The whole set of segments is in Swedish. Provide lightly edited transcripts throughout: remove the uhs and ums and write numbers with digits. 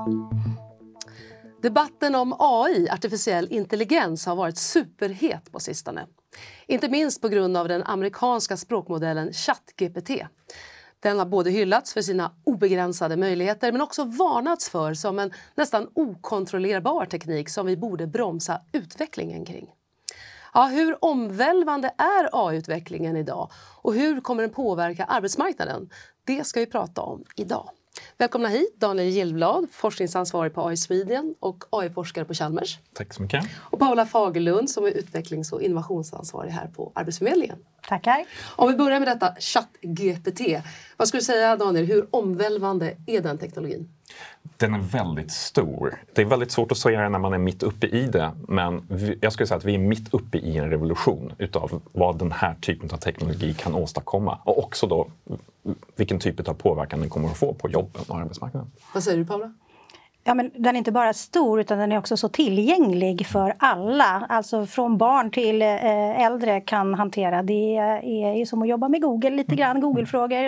Debatten om AI, artificiell intelligens, har varit superhet på sistone. Inte minst på grund av den amerikanska språkmodellen ChatGPT. Den har både hyllats för sina obegränsade möjligheter men också varnats för som en nästan okontrollerbar teknik som vi borde bromsa utvecklingen kring. Ja, hur omvälvande är AI-utvecklingen idag och hur kommer den påverka arbetsmarknaden? Det ska vi prata om idag. Välkomna hit Daniel Gillblad, forskningsansvarig på AI Sweden och AI-forskare på Chalmers. Tack så mycket. Och Paula Fagerlund som är utvecklings- och innovationsansvarig här på Arbetsförmedlingen. Tackar. Om vi börjar med detta ChatGPT. Vad skulle du säga Daniel, hur omvälvande är den teknologin? Den är väldigt stor. Det är väldigt svårt att säga när man är mitt uppe i det, men jag skulle säga att vi är mitt uppe i en revolution utav vad den här typen av teknologi kan åstadkomma. Och också då vilken typ av påverkan den kommer att få på jobben och arbetsmarknaden. Vad säger du Paula? Ja, men den är inte bara stor utan den är också så tillgänglig för alla. Alltså från barn till äldre kan hantera. Det är som att jobba med Google, lite grann Google-frågor.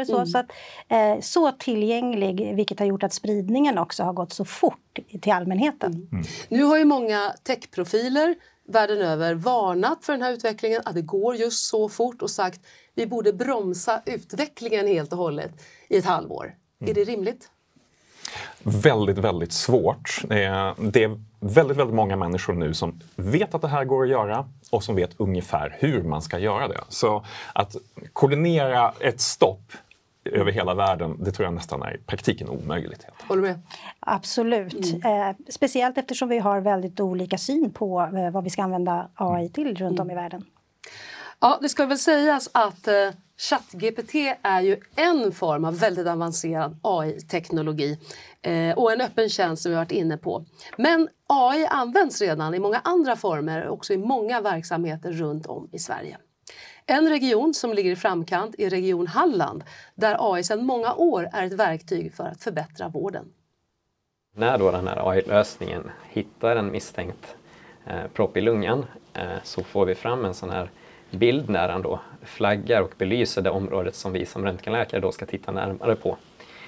Så tillgänglig, vilket har gjort att spridningen också har gått så fort till allmänheten. Nu har ju många techprofiler världen över varnat för den här utvecklingen, att det går just så fort och sagt vi borde bromsa utvecklingen helt och hållet i ett halvår. Är det rimligt? Väldigt, väldigt svårt. Det är väldigt, väldigt många människor nu som vet att det här går att göra och som vet ungefär hur man ska göra det. Så att koordinera ett stopp över hela världen, det tror jag nästan är i praktiken omöjligt. Håller du med? Absolut. Speciellt eftersom vi har väldigt olika syn på vad vi ska använda AI till runt om i världen. Ja, det ska väl sägas att ChatGPT är ju en form av väldigt avancerad AI-teknologi och en öppen tjänst som vi har varit inne på. Men AI används redan i många andra former, också i många verksamheter runt om i Sverige. En region som ligger i framkant är Region Halland, där AI sedan många år är ett verktyg för att förbättra vården. När då den här AI-lösningen hittar en misstänkt propp i lungan så får vi fram en sån här bild när den då flaggar och belyser det området som vi som röntgenläkare då ska titta närmare på.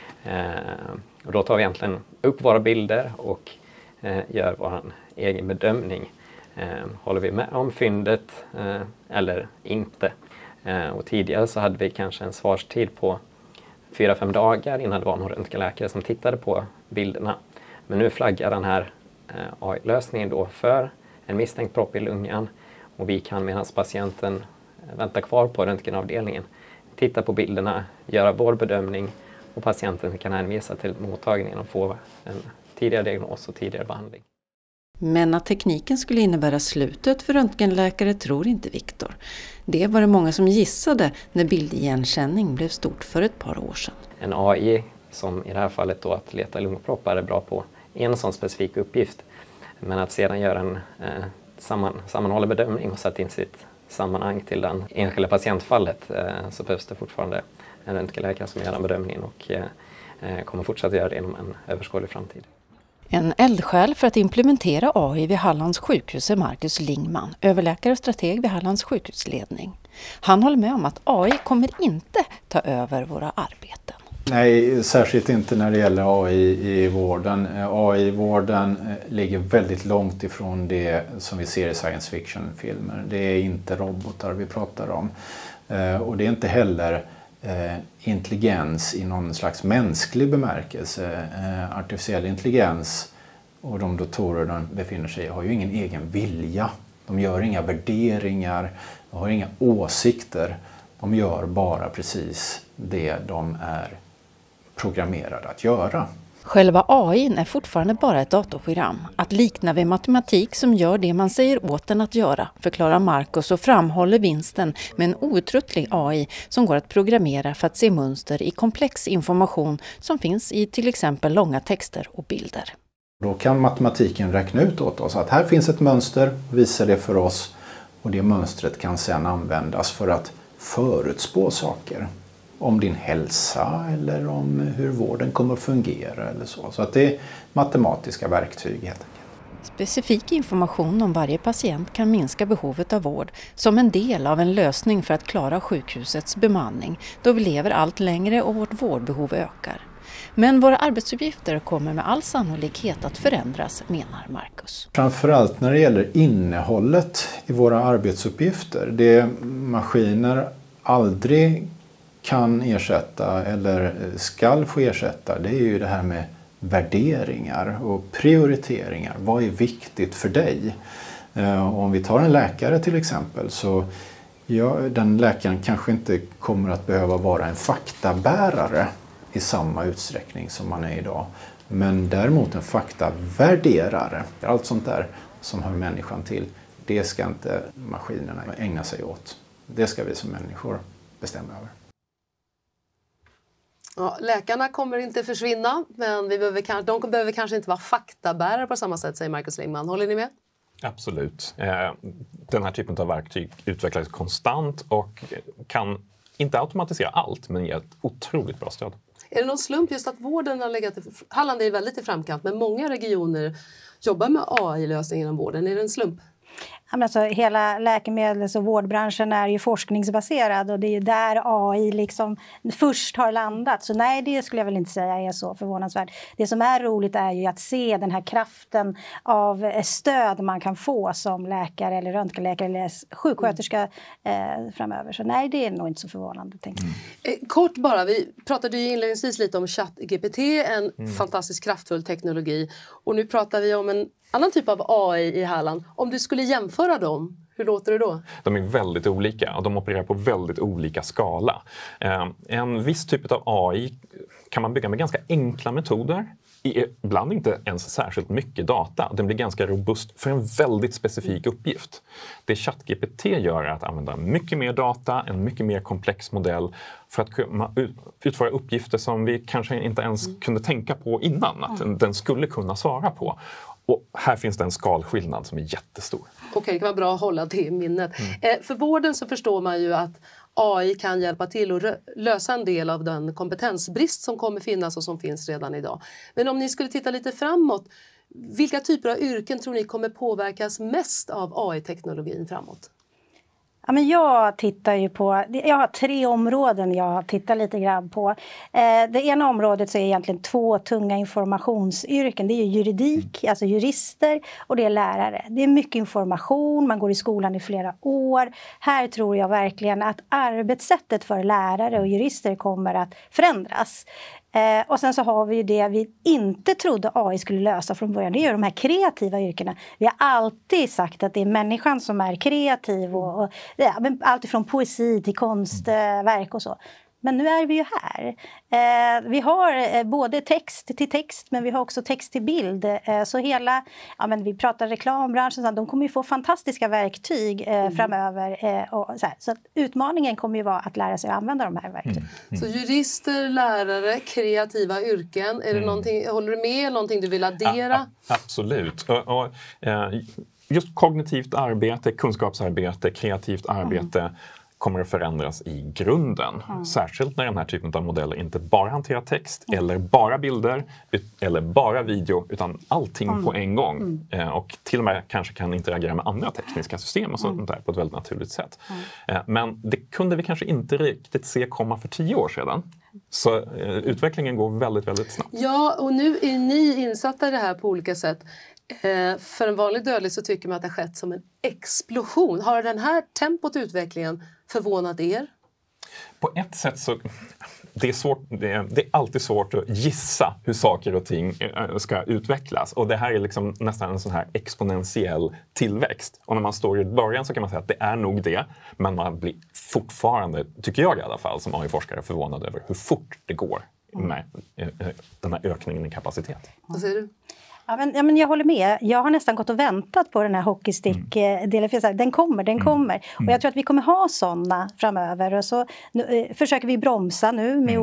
Och då tar vi egentligen upp våra bilder och gör vår egen bedömning. Håller vi med om fyndet eller inte? Och tidigare så hade vi kanske en svarstid på 4-5 dagar innan det var någon röntgenläkare som tittade på bilderna. Men nu flaggar den här AI-lösningen då för en misstänkt propp i lungan. Och vi kan medan patienten väntar kvar på röntgenavdelningen titta på bilderna, göra vår bedömning och patienten kan hänvisa till mottagningen och få en tidigare diagnos och tidigare behandling. Men att tekniken skulle innebära slutet för röntgenläkare tror inte Viktor. Det var det många som gissade när bildigenkänning blev stort för ett par år sedan. En AI som i det här fallet då att leta lungproppar är bra på en sån specifik uppgift. Men att sedan göra en sammanhållen bedömning och sätta in sitt sammanhang till den enskilda patientfallet så behövs det fortfarande en röntgenläkare som gör den bedömningen och kommer fortsätta göra det inom en överskådlig framtid. En eldsjäl för att implementera AI vid Hallands sjukhus är Marcus Lingman, överläkare och strateg vid Hallands sjukhusledning. Han håller med om att AI kommer inte ta över våra arbeten. Nej, särskilt inte när det gäller AI i vården. AI i vården ligger väldigt långt ifrån det som vi ser i science fiction-filmer. Det är inte robotar vi pratar om. Och det är inte heller intelligens i någon slags mänsklig bemärkelse. Artificiell intelligens och de datorer de befinner sig i har ju ingen egen vilja. De gör inga värderingar, de har inga åsikter. De gör bara precis det de är programmerade att göra. Själva AI är fortfarande bara ett datorprogram. Att likna vid matematik som gör det man säger åt den att göra, förklarar Marcus och framhåller vinsten med en outtröttlig AI som går att programmera för att se mönster i komplex information som finns i till exempel långa texter och bilder. Då kan matematiken räkna ut åt oss att här finns ett mönster, visa det för oss och det mönstret kan sedan användas för att förutspå saker. Om din hälsa eller om hur vården kommer att fungera eller så. Så att det är matematiska verktyg helt enkelt. Specifik information om varje patient kan minska behovet av vård som en del av en lösning för att klara sjukhusets bemanning då vi lever allt längre och vårt vårdbehov ökar. Men våra arbetsuppgifter kommer med all sannolikhet att förändras, menar Marcus. Framförallt när det gäller innehållet i våra arbetsuppgifter. Det maskiner aldrig kan ersätta eller ska få ersätta, det är ju det här med värderingar och prioriteringar. Vad är viktigt för dig? Om vi tar en läkare till exempel, så den läkaren kanske inte kommer att behöva vara en faktabärare i samma utsträckning som man är idag. Men däremot en faktavärderare, allt sånt där som hör människan till, det ska inte maskinerna ägna sig åt. Det ska vi som människor bestämma över. Ja, läkarna kommer inte försvinna, men de behöver kanske inte vara faktabärare på samma sätt, säger Marcus Lingman. Håller ni med? Absolut. Den här typen av verktyg utvecklas konstant och kan inte automatisera allt, men ge ett otroligt bra stöd. Är det någon slump just att vården har legat Halland är väldigt i framkant, men många regioner jobbar med AI-lösningar inom vården. Är det en slump? Alltså, hela läkemedels- och vårdbranschen är ju forskningsbaserad och det är ju där AI liksom först har landat. Så nej, det skulle jag väl inte säga är så förvånansvärt. Det som är roligt är ju att se den här kraften av stöd man kan få som läkare eller röntgenläkare eller sjuksköterska framöver. Så nej, det är nog inte så förvånande. Kort bara, vi pratade ju inledningsvis lite om ChatGPT, en fantastiskt kraftfull teknologi. Och nu pratar vi om en annan typ av AI i Halland. Om du skulle jämföra dem, hur låter det då? De är väldigt olika och de opererar på väldigt olika skala. En viss typ av AI kan man bygga med ganska enkla metoder. Ibland inte ens särskilt mycket data. Den blir ganska robust för en väldigt specifik uppgift. Det ChatGPT gör är att använda mycket mer data, en mycket mer komplex modell för att utföra uppgifter som vi kanske inte ens kunde tänka på innan att den skulle kunna svara på. Och här finns det en skalskillnad som är jättestor. Okej, det kan vara bra att hålla det i minnet. För vården så förstår man ju att AI kan hjälpa till att lösa en del av den kompetensbrist som kommer finnas och som finns redan idag. Men om ni skulle titta lite framåt, vilka typer av yrken tror ni kommer påverkas mest av AI-teknologin framåt? Ja, men jag tittar ju på, jag har 3 områden jag tittar lite grann på. Det ena området så är egentligen 2 tunga informationsyrken. Det är ju juridik, alltså jurister, och det är lärare. Det är mycket information, man går i skolan i flera år. Här tror jag verkligen att arbetssättet för lärare och jurister kommer att förändras. Och sen så har vi ju det vi inte trodde AI skulle lösa från början. Det är ju de här kreativa yrkena. Vi har alltid sagt att det är människan som är kreativ. Och allt ifrån poesi till konstverk och så. Men nu är vi ju här. Vi har både text till text, men vi har också text till bild. Så hela, vi pratar reklambranschen, så de kommer ju få fantastiska verktyg framöver. Så att utmaningen kommer ju vara att lära sig att använda de här verktygen. Så jurister, lärare, kreativa yrken. Är det någonting, håller du med? Någonting du vill addera? Absolut. Just kognitivt arbete, kunskapsarbete, kreativt arbete kommer att förändras i grunden. Särskilt när den här typen av modeller inte bara hanterar text eller bara bilder eller bara video, utan allting på en gång. Och till och med kanske kan interagera med andra tekniska system och sånt där på ett väldigt naturligt sätt. Men det kunde vi kanske inte riktigt se komma för 10 år sedan. Så utvecklingen går väldigt, väldigt snabbt. Ja, och nu är ni insatta i det här på olika sätt. För en vanlig dödlig så tycker man att det har skett som en explosion. Har den här tempot i utvecklingen förvånat er? På ett sätt så det är alltid svårt att gissa hur saker och ting ska utvecklas. Och det här är liksom nästan en sån här exponentiell tillväxt. Och när man står i början så kan man säga att det är nog det. Men man blir fortfarande, tycker jag i alla fall, som AI-forskare förvånad över hur fort det går med den här ökningen i kapacitet. Vad säger du? Ja, men jag håller med. Jag har nästan gått och väntat på den här hockeystick-delen. Den kommer. Och jag tror att vi kommer ha sådana framöver. Och så försöker vi bromsa nu med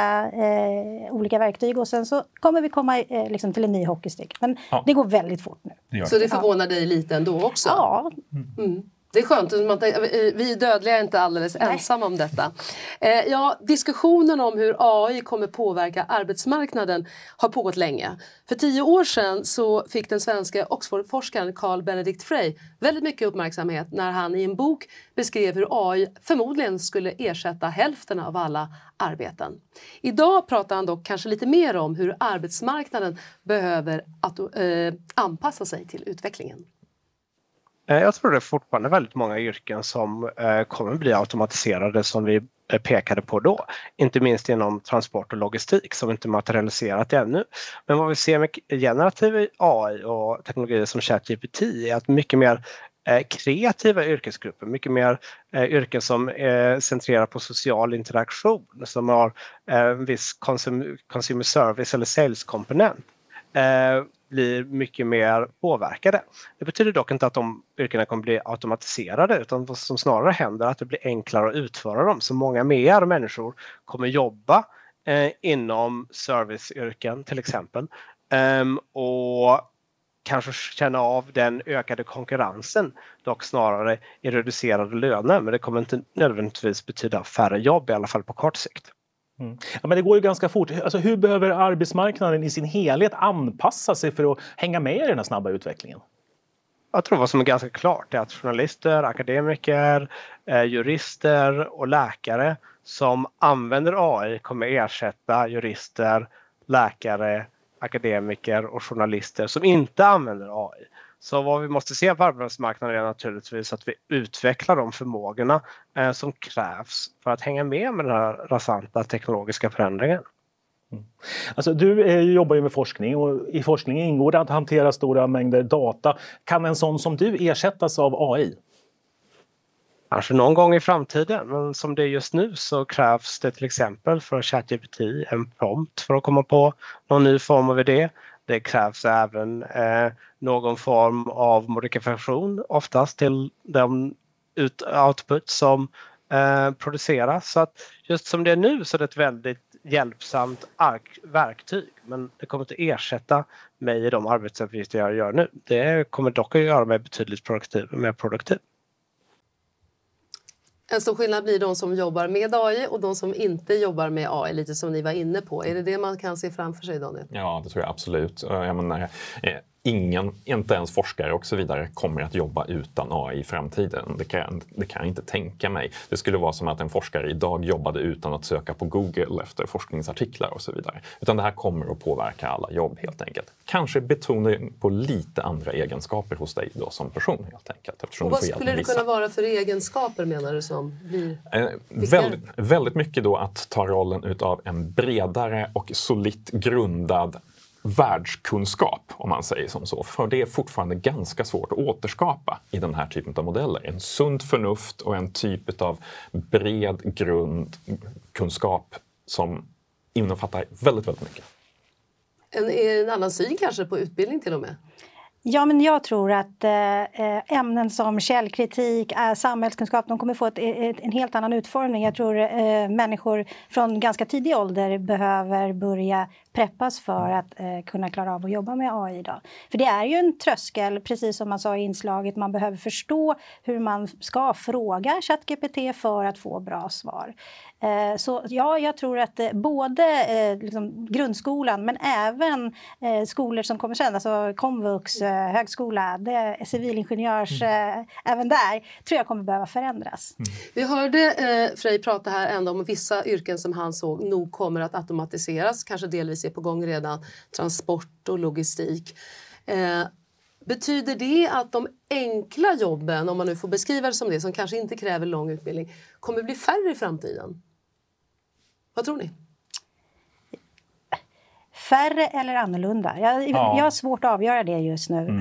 olika verktyg. Och sen så kommer vi komma liksom till en ny hockeystick. Men det går väldigt fort nu. Så det förvånar dig lite ändå också? Ja. Det är skönt, vi dödliga är inte alldeles ensamma om detta. Diskussionen om hur AI kommer påverka arbetsmarknaden har pågått länge. För 10 år sedan så fick den svenska Oxford-forskaren Carl Benedict Frey väldigt mycket uppmärksamhet när han i en bok beskrev hur AI förmodligen skulle ersätta hälften av alla arbeten. Idag pratar han dock kanske lite mer om hur arbetsmarknaden behöver anpassa sig till utvecklingen. Jag tror det är fortfarande väldigt många yrken som kommer bli automatiserade som vi pekade på då. Inte minst inom transport och logistik som inte materialiserat ännu. Men vad vi ser med generativ AI och teknologier som ChatGPT är att mycket mer kreativa yrkesgrupper, mycket mer yrken som centrerar på social interaktion, som har en viss consumer service eller sales-komponent, blir mycket mer påverkade. Det betyder dock inte att de yrkena kommer bli automatiserade, utan vad som snarare händer är att det blir enklare att utföra dem. Så många mer människor kommer jobba inom serviceyrken till exempel och kanske känna av den ökade konkurrensen, dock snarare i reducerade löner, men det kommer inte nödvändigtvis betyda färre jobb, i alla fall på kort sikt. Ja, men det går ju ganska fort. Alltså, hur behöver arbetsmarknaden i sin helhet anpassa sig för att hänga med i den här snabba utvecklingen? Jag tror vad som är ganska klart är att journalister, akademiker, jurister och läkare som använder AI kommer ersätta jurister, läkare, akademiker och journalister som inte använder AI. Så vad vi måste se på arbetsmarknaden är naturligtvis att vi utvecklar de förmågorna som krävs för att hänga med den här rasanta teknologiska förändringen. Alltså, du jobbar ju med forskning och i forskning ingår det att hantera stora mängder data. Kan en sån som du ersättas av AI? Kanske någon gång i framtiden, men som det är just nu så krävs det till exempel för ChatGPT en prompt för att komma på någon ny form av idé. Det krävs även någon form av modifikation oftast till de output som produceras. Så att just som det är nu så är det ett väldigt hjälpsamt verktyg, men det kommer inte ersätta mig i de arbetsuppgifter jag gör nu. Det kommer dock att göra mig betydligt mer produktiv. En stor skillnad blir de som jobbar med AI och de som inte jobbar med AI, lite som ni var inne på. Är det det man kan se framför sig, Daniel? Ja, det tror jag absolut. Jag menar, ingen, inte ens forskare och så vidare, kommer att jobba utan AI i framtiden. Det kan jag inte tänka mig. Det skulle vara som att en forskare idag jobbade utan att söka på Google efter forskningsartiklar och så vidare. Utan det här kommer att påverka alla jobb helt enkelt. Kanske betoning på lite andra egenskaper hos dig då som person helt enkelt. Och vad skulle det kunna vara för egenskaper menar du som blir väldigt mycket då att ta rollen utav en bredare och solitt grundad världskunskap, om man säger som så. För det är fortfarande ganska svårt att återskapa i den här typen av modeller. En sund förnuft och en typ av bred grundkunskap som innefattar väldigt, väldigt mycket. En annan syn kanske på utbildning till och med? Ja, men jag tror att ämnen som källkritik, samhällskunskap, de kommer få en helt annan utformning. Jag tror människor från ganska tidig ålder behöver börja preppas för att kunna klara av att jobba med AI idag. För det är ju en tröskel, precis som man sa i inslaget, man behöver förstå hur man ska fråga ChatGPT för att få bra svar. Så ja, jag tror att både liksom grundskolan men även skolor som kommer sen, alltså komvux, högskola, civilingenjörs, även där tror jag kommer behöva förändras. Vi hörde Frey prata här ändå om vissa yrken som han såg nog kommer att automatiseras, kanske delvis är på gång redan, transport och logistik. Betyder det att de enkla jobben, om man nu får beskriva det som det, som kanske inte kräver lång utbildning, kommer bli färre i framtiden? Vad tror ni? Färre eller annorlunda? Jag har svårt att avgöra det just nu.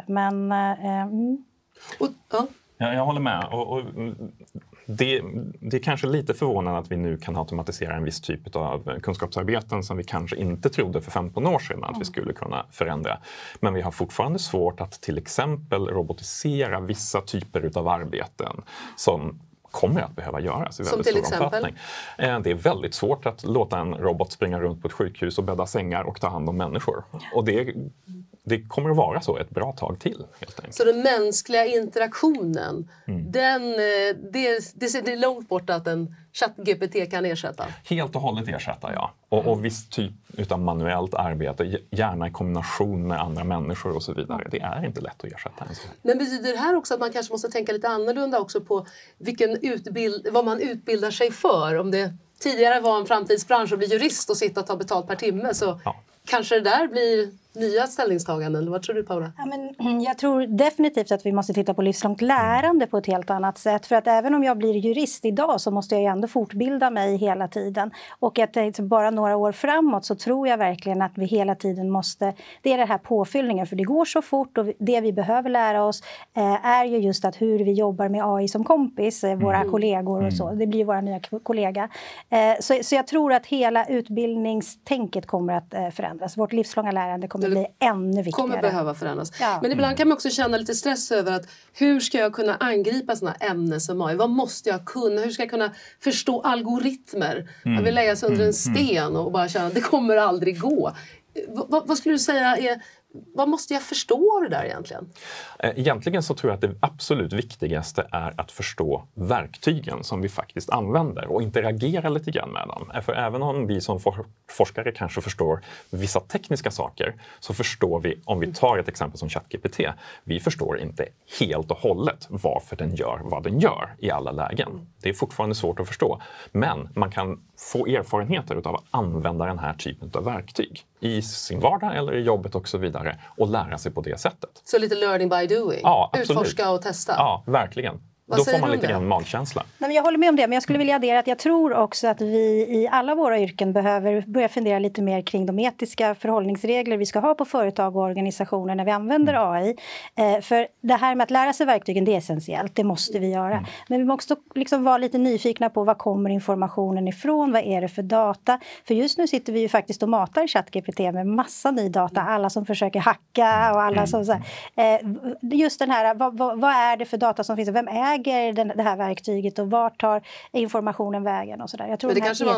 Jag håller med. Och det är kanske lite förvånande att vi nu kan automatisera en viss typ av kunskapsarbeten som vi kanske inte trodde för 15 år sedan att vi skulle kunna förändra. Men vi har fortfarande svårt att till exempel robotisera vissa typer av arbeten som kommer att behöva göras i väldigt stor omfattning. Det är väldigt svårt att låta en robot springa runt på ett sjukhus och bädda sängar och ta hand om människor. Och det det kommer att vara så ett bra tag till. Helt enkelt. Så den mänskliga interaktionen, det är långt bort att en ChatGPT kan ersätta? Helt och hållet ersätta, ja. Och viss typ utav manuellt arbete, gärna i kombination med andra människor och så vidare. Det är inte lätt att ersätta. Men betyder det här också att man kanske måste tänka lite annorlunda också på vad man utbildar sig för? Om det tidigare var en framtidsbransch att bli jurist och sitta och ta betalt per timme, så kanske det där blir nya ställningstaganden. Vad tror du, Paula? Ja, men jag tror definitivt att vi måste titta på livslångt lärande på ett helt annat sätt. För att även om jag blir jurist idag så måste jag ju ändå fortbilda mig hela tiden. Och att bara några år framåt så tror jag verkligen att vi hela tiden måste... Det är det här påfyllningen, för det går så fort och det vi behöver lära oss är ju just att hur vi jobbar med AI som kompis, våra kollegor och så. Det blir ju våra nya kollega. Så jag tror att hela utbildningstänket kommer att förändras. Vårt livslånga lärande kommer bli ännu viktigare. Kommer behöva förändras. Ja. Men ibland kan man också känna lite stress över att hur ska jag kunna angripa sådana ämnen som AI? Vad måste jag kunna? Hur ska jag kunna förstå algoritmer? Jag vill lägga sig under en sten och bara känna att det kommer aldrig gå. Vad skulle du säga vad måste jag förstå det där egentligen? Egentligen så tror jag att det absolut viktigaste är att förstå verktygen som vi faktiskt använder och interagera lite grann med dem. För även om vi som forskare kanske förstår vissa tekniska saker, så förstår vi, om vi tar ett exempel som ChatGPT, vi förstår inte helt och hållet varför den gör vad den gör i alla lägen. Det är fortfarande svårt att förstå, men man kan få erfarenheter av att använda den här typen av verktyg i sin vardag eller i jobbet och så vidare, och lära sig på det sättet. Så lite learning by doing? Ja, absolut. Utforska och testa? Ja, verkligen. Då får man lite grann magkänsla. Nej, men jag håller med om det, men jag skulle vilja addera att jag tror också att vi i alla våra yrken behöver börja fundera lite mer kring de etiska förhållningsregler vi ska ha på företag och organisationer när vi använder AI. För det här med att lära sig verktygen, det är essentiellt, det måste vi göra. Men vi måste liksom vara lite nyfikna på var kommer informationen ifrån, vad är det för data? För just nu sitter vi ju faktiskt och matar ChatGPT med massa ny data, alla som försöker hacka och alla som så här, just den här, vad är det för data som finns, vem äger det här verktyget och vart tar informationen vägen och sådär. Jag tror men det kanske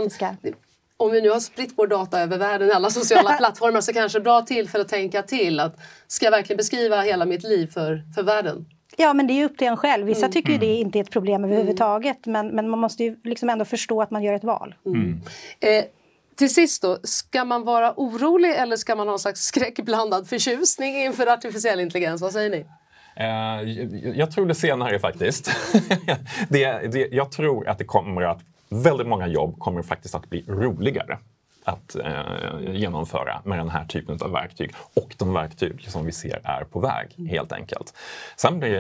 om vi nu har spritt vår data över världen i alla sociala plattformar, så kanske det är bra tillfälle att tänka till att ska jag verkligen beskriva hela mitt liv för världen? Ja, men det är ju upp till en själv. Vissa tycker ju det inte är ett problem överhuvudtaget, men man måste ju liksom ändå förstå att man gör ett val. Till sist då, ska man vara orolig eller ska man ha en slags skräckblandad förtjusning inför artificiell intelligens? Vad säger ni? Jag tror det senare faktiskt. Jag tror att det kommer att väldigt många jobb kommer faktiskt att bli roligare att genomföra med den här typen av verktyg och de verktyg som vi ser är på väg helt enkelt. Sen blir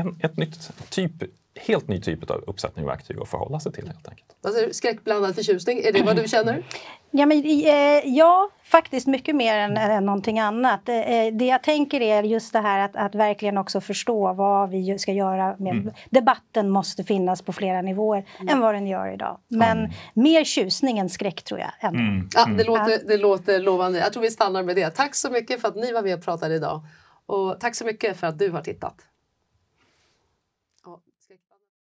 det helt ny typ av uppsättning verktyg att förhålla sig till helt enkelt. Alltså, skräckblandad förtjusning, är det vad du känner? Ja, men, ja, faktiskt mycket mer än någonting annat. Det jag tänker är just det här att verkligen också förstå vad vi ska göra. Debatten måste finnas på flera nivåer än vad den gör idag. Men mer tjusning än skräck tror jag ändå. Ja, det låter lovande. Jag tror vi stannar med det. Tack så mycket för att ni var med och pratade idag. Och tack så mycket för att du har tittat.